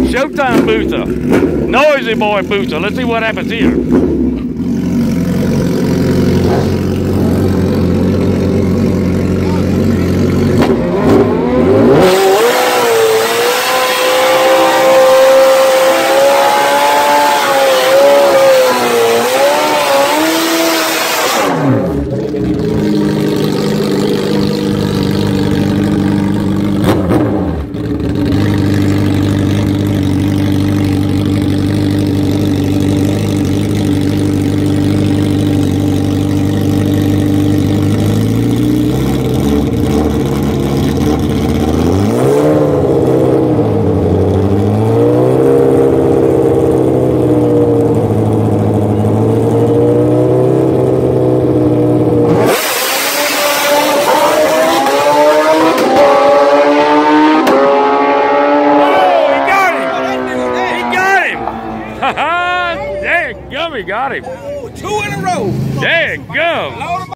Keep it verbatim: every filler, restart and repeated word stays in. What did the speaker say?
Showtime Busa. Noisy boy Busa. Let's see what happens here. Dang gum, he got him. Two in a row. Dang gum.